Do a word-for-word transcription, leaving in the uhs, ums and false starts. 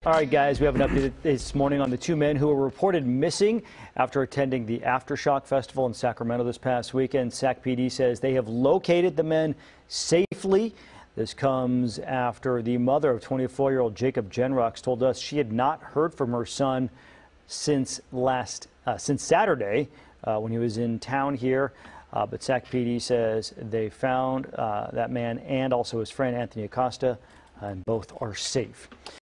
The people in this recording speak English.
All right, guys, we have an update this morning on the two men who were reported missing after attending the Aftershock Festival in Sacramento this past weekend. Sac P D says they have located the men safely. This comes after the mother of twenty-four-year-old Jacob Genrox told us she had not heard from her son since last uh, since Saturday uh, when he was in town here. Uh, but Sac P D says they found uh, that man and also his friend Anthony Acosta, and both are safe.